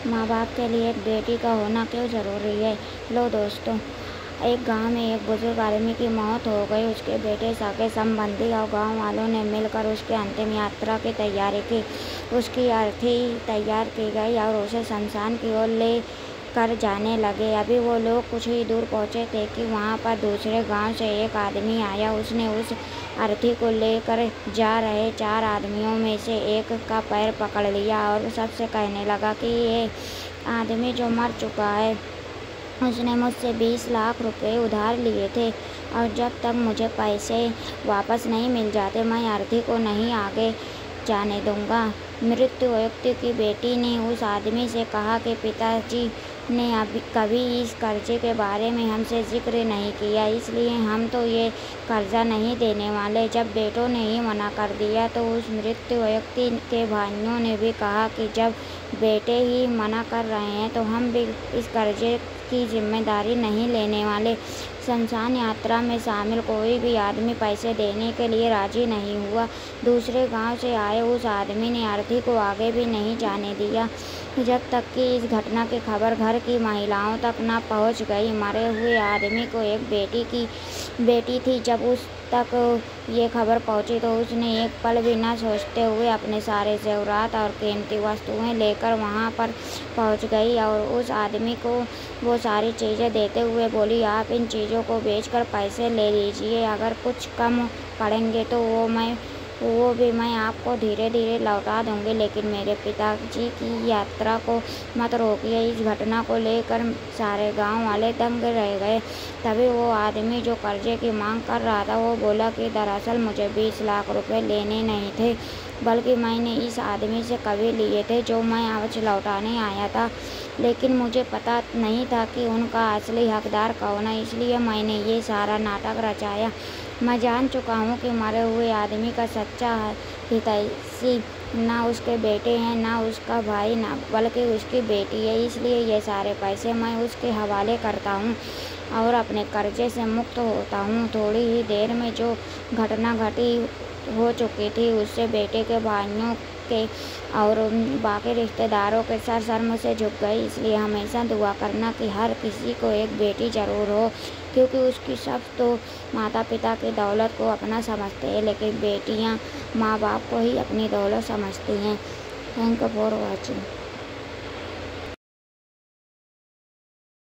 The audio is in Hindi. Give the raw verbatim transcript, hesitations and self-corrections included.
माँ बाप के लिए एक बेटी का होना क्यों ज़रूरी है। लो दोस्तों, एक गांव में एक बुजुर्ग आदमी की मौत हो गई। उसके बेटे, सगे संबंधी और गांव वालों ने मिलकर उसके अंतिम यात्रा की तैयारी की। उसकी अर्थी तैयार की गई और उसे शमशान की ओर ले कर जाने लगे। अभी वो लोग कुछ ही दूर पहुंचे थे कि वहां पर दूसरे गांव से एक आदमी आया। उसने उस अर्थी को लेकर जा रहे चार आदमियों में से एक का पैर पकड़ लिया और सबसे कहने लगा कि ये आदमी जो मर चुका है, उसने मुझसे बीस लाख रुपए उधार लिए थे और जब तक मुझे पैसे वापस नहीं मिल जाते मैं अर्थी को नहीं आगे जाने दूंगा। मृत्यु व्यक्ति की बेटी ने उस आदमी से कहा कि पिताजी ने अभी कभी इस कर्जे के बारे में हमसे जिक्र नहीं किया, इसलिए हम तो ये कर्जा नहीं देने वाले। जब बेटों ने ही मना कर दिया तो उस मृत्यु व्यक्ति के भाइयों ने भी कहा कि जब बेटे ही मना कर रहे हैं तो हम भी इस कर्जे की जिम्मेदारी नहीं लेने वाले। शमशान यात्रा में शामिल कोई भी आदमी पैसे देने के लिए राजी नहीं हुआ। दूसरे गांव से आए उस आदमी ने अर्थी को आगे भी नहीं जाने दिया जब तक कि इस घटना की खबर घर की महिलाओं तक न पहुंच गई। मरे हुए आदमी को एक बेटी की बेटी थी। जब उस तक ये खबर पहुंची तो उसने एक पल भी न सोचते हुए अपने सारे ज़ेवरात और कीमती वस्तुएं लेकर वहां पर पहुंच गई और उस आदमी को वो सारी चीज़ें देते हुए बोली, आप इन चीज़ों को बेचकर पैसे ले लीजिए। अगर कुछ कम पड़ेंगे तो वो मैं वो भी मैं आपको धीरे धीरे लौटा दूंगी, लेकिन मेरे पिताजी की यात्रा को मत रोकिए। इस घटना को लेकर सारे गांव वाले दंग रह गए। तभी वो आदमी जो कर्जे की मांग कर रहा था वो बोला कि दरअसल मुझे बीस लाख रुपए लेने नहीं थे, बल्कि मैंने इस आदमी से कभी लिए थे जो मैं आज लौटाने आया था, लेकिन मुझे पता नहीं था कि उनका असली हकदार कौन है, इसलिए मैंने ये सारा नाटक रचाया। मैं जान चुका हूँ कि मरे हुए आदमी का सच्चा हितैषी ना उसके बेटे हैं, ना उसका भाई, ना बल्कि उसकी बेटी है। इसलिए ये सारे पैसे मैं उसके हवाले करता हूँ और अपने कर्जे से मुक्त होता हूँ। थोड़ी ही देर में जो घटना घटी हो चुकी थी उससे बेटे के भाइयों के और बाकी रिश्तेदारों के सर शर्म से झुक गई। इसलिए हमेशा दुआ करना कि हर किसी को एक बेटी ज़रूर हो, क्योंकि उसकी सब तो माता पिता की दौलत को अपना समझते हैं, लेकिन बेटियां माँ बाप को ही अपनी दौलत समझती हैं। Thank you for watching.